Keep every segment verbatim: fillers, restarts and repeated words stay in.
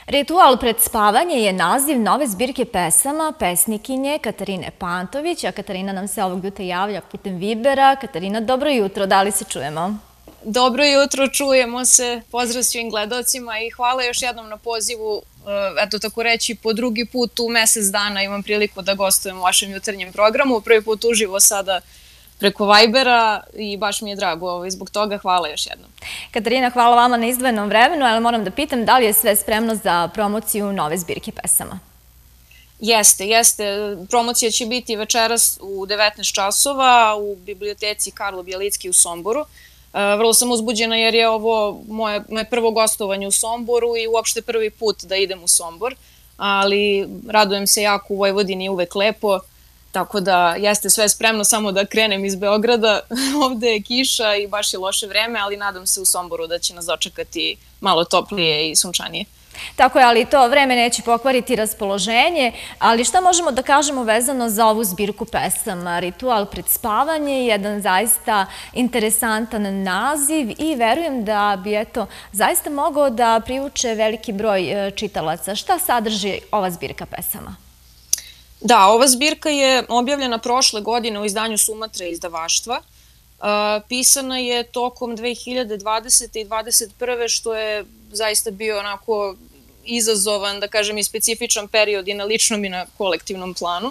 Ritual pred spavanje je naziv nove zbirke pesama pesnikinje Katarine Pantović, a Katarina nam se ovog jutra javlja putem Vibera. Katarina, dobro jutro, da li se čujemo? Dobro jutro, čujemo se, pozdrav svim gledalcima i hvala još jednom na pozivu, eto tako reći, po drugi put u mesec dana imam priliku da gostujem u vašem jutarnjem programu, prvi put uživo sada preko Vibera i baš mi je drago zbog toga, hvala još jednom. Katarina, hvala vama na izdvojenom vremenu, ali moram da pitam da li je sve spremno za promociju nove zbirke pesama? Jeste, jeste. Promocija će biti večeras u devetnaest časova u biblioteci Karlo Bjelicki u Somboru. Vrlo sam uzbuđena jer je ovo moje prvo gostovanje u Somboru i uopšte prvi put da idem u Sombor, ali radujem se jako, u Vojvodini je uvek lepo, tako da jeste sve spremno, samo da krenem iz Beograda, ovde je kiša i baš je loše vreme, ali nadam se u Somboru da će nas dočekati malo toplije i sunčanije. Tako je, ali to vreme neće pokvariti raspoloženje, ali šta možemo da kažemo vezano za ovu zbirku pesama? Ritual pred spavanje je jedan zaista interesantan naziv i verujem da bi, eto, zaista mogao da privuče veliki broj čitalaca. Šta sadrži ova zbirka pesama? Da, ova zbirka je objavljena prošle godine u izdanju Sumatra izdavaštva. Pisana je tokom dve hiljade dvadesete i dvadeset prve što je zaista bio onako izazovan, da kažem, i specifičan period i na ličnom i na kolektivnom planu.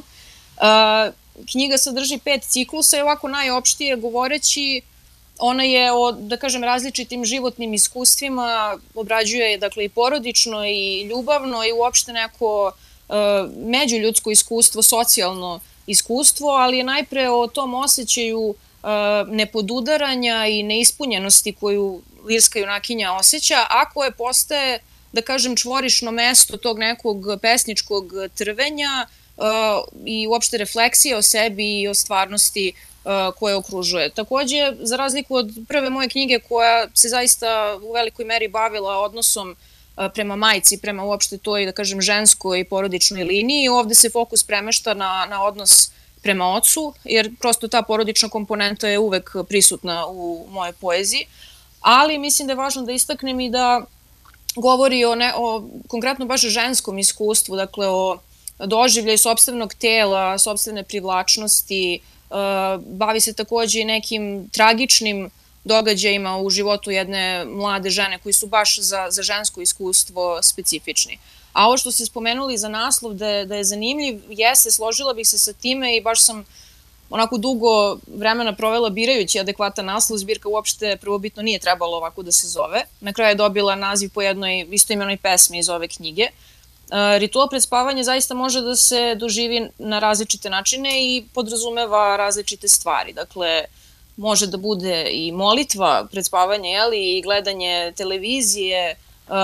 Knjiga sadrži pet ciklusa i ovako najopštije govoreći, ona je o, da kažem, različitim životnim iskustvima, obrađuje je, dakle, i porodično i ljubavno i uopšte neko međuljudsko iskustvo, socijalno iskustvo, ali je najpre o tom osjećaju nepodudaranja i neispunjenosti koju lirska junakinja osjeća, a koje postaje, da kažem, čvorišno mesto tog nekog pesničkog trvenja i uopšte refleksije o sebi i o stvarnosti koje okružuje. Takođe, za razliku od prve moje knjige koja se zaista u velikoj meri bavila odnosom prema majci, prema uopšte toj, da kažem, ženskoj i porodičnoj liniji, ovde se fokus premešta na, na odnos prema ocu, jer prosto ta porodična komponenta je uvek prisutna u mojoj poeziji, ali mislim da je važno da istaknem i da govori o, ne, o konkretno baš ženskom iskustvu, dakle o doživljaju sopstvenog tela, sopstvene privlačnosti, bavi se takođe i nekim tragičnim događajima u životu jedne mlade žene koji su baš za, za žensko iskustvo specifični. A ovo što ste spomenuli za naslov da je, da je zanimljiv, jeste, složila bih se sa time i baš sam onako dugo vremena provela birajući adekvatan naslov. Zbirka uopšte prvobitno nije trebalo ovako da se zove. Na kraju je dobila naziv po jednoj istoimenoj pesmi iz ove knjige. Ritual pred spavanje zaista može da se doživi na različite načine i podrazumeva različite stvari. Dakle, može da bude i molitva pred spavanje, jeli, i gledanje televizije,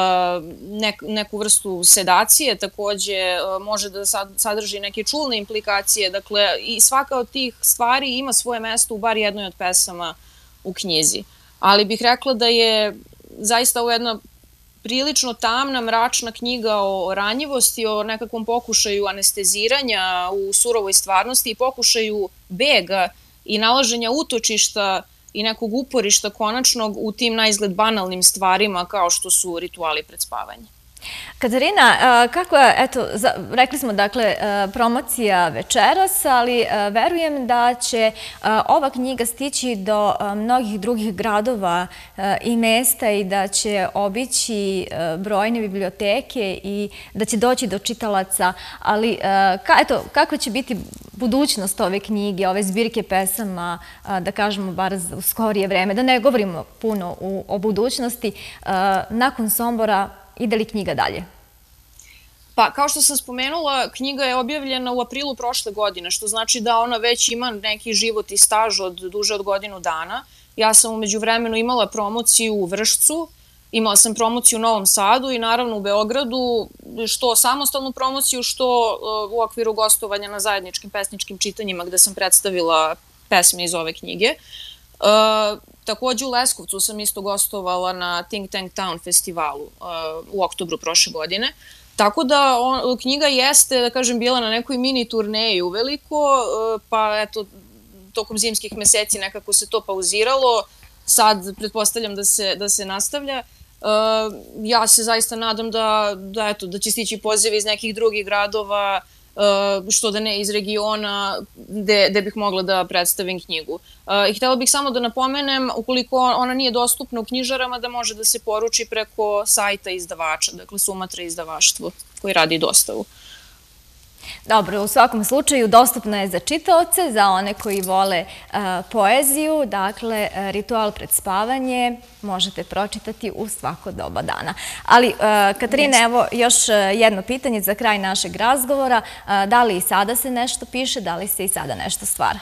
neku vrstu sedacije, takođe može da sadrži neke čulne implikacije, dakle i svaka od tih stvari ima svoje mesto u bar jednoj od pesama u knjizi. Ali bih rekla da je zaista ovo jedna prilično tamna, mračna knjiga o ranjivosti, o nekakvom pokušaju anesteziranja u surovoj stvarnosti i pokušaju bega i nalaženja utočišta i nekog uporišta konačnog u tim naizgled banalnim stvarima kao što su rituali pred spavanje. Katarina, kako je, eto, rekli smo, dakle, promocija večeras, ali verujem da će ova knjiga stići do mnogih drugih gradova i mesta i da će obići brojne biblioteke i da će doći do čitalaca, ali eto, kakva će biti budućnost ove knjige, ove zbirke pesama, da kažemo bar u skorije vreme, da ne govorimo puno o budućnosti, nakon Sombora, ide li knjiga dalje? Pa, kao što sam spomenula, knjiga je objavljena u aprilu prošle godine, što znači da ona već ima neki život i staž od duže od godinu dana. Ja sam umeđu vremenu imala promociju u Vršcu, imala sam promociju u Novom Sadu i naravno u Beogradu, što samostalnu promociju, što u okviru gostovanja na zajedničkim pesničkim čitanjima gde sam predstavila pesme iz ove knjige. Takođe u Leskovcu sam isto gostovala na Think Tank Town festivalu u oktobru prošle godine. Tako da knjiga jeste, da kažem, bila na nekoj mini turneji uveliko, pa eto, tokom zimskih meseci nekako se to pauziralo. Sad pretpostavljam da se, da se nastavlja. Ja se zaista nadam da, da, eto, da će stići pozive iz nekih drugih gradova, što da ne iz regiona gde bih mogla da predstavim knjigu. I htela bih samo da napomenem, ukoliko ona nije dostupna u knjižarama, da može da se poruči preko sajta izdavača, dakle Sumatra izdavaštvo, koji radi dostavu. Dobro, u svakom slučaju dostupno je za čitaoce, za one koji vole poeziju, dakle Ritual pred spavanje možete pročitati u svako doba dana. Ali, Katarina, evo još jedno pitanje za kraj našeg razgovora. Da li i sada se nešto piše, da li se i sada nešto stvara?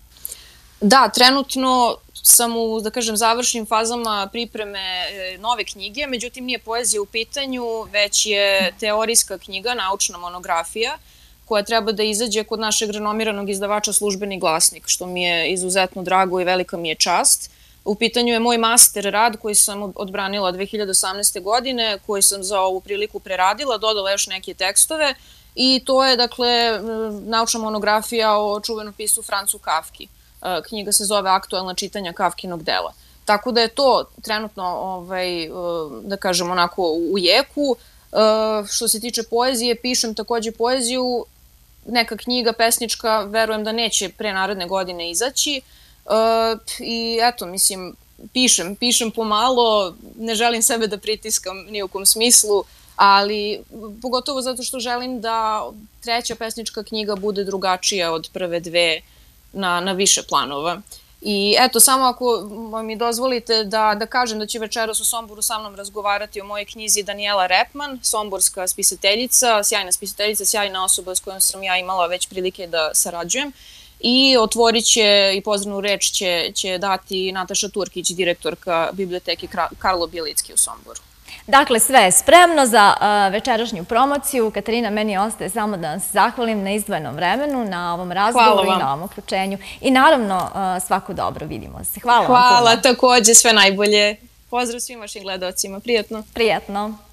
Da, trenutno sam u, da kažem, završnim fazama pripreme nove knjige, međutim nije poezija u pitanju, već je teorijska knjiga, naučna monografija, koja treba da izađe kod našeg renomiranog izdavača Službeni glasnik, što mi je izuzetno drago i velika mi je čast. U pitanju je moj master rad koji sam odbranila dve hiljade osamnaeste. godine, koji sam za ovu priliku preradila, dodala još neke tekstove i to je, dakle, naučna monografija o čuvenom piscu Francu Kafki. Knjiga se zove Aktuelna čitanja Kafkinog dela. Tako da je to trenutno, da kažem, onako u jeku. Što se tiče poezije, pišem takođe poeziju, neka knjiga pesnička, verujem da neće pre naredne godine izaći. I eto, mislim, pišem, pišem pomalo, ne želim sebe da pritiskam ni u kom smislu, ali pogotovo zato što želim da treća pesnička knjiga bude drugačija od prve dve na više planova. I eto, samo ako mi dozvolite da kažem da će večeras u Somboru sa mnom razgovarati o mojoj knjizi Danijela Repman, somborska spisateljica, sjajna spisateljica, sjajna osoba s kojom sam ja imala već prilike da sarađujem. I otvorit će i pozdravnu reč će dati Nataša Turkić, direktorka biblioteke Karlo Bjelicki u Somboru. Dakle, sve je spremno za večerašnju promociju. Katarina, meni ostaje samo da vam se zahvalim na izdvojenom vremenu, na ovom razgovoru i na ovom uključenju. I naravno, svako dobro, vidimo se. Hvala vam puno. Hvala, takođe, sve najbolje. Pozdrav svim vašim gledalcima. Prijatno. Prijatno.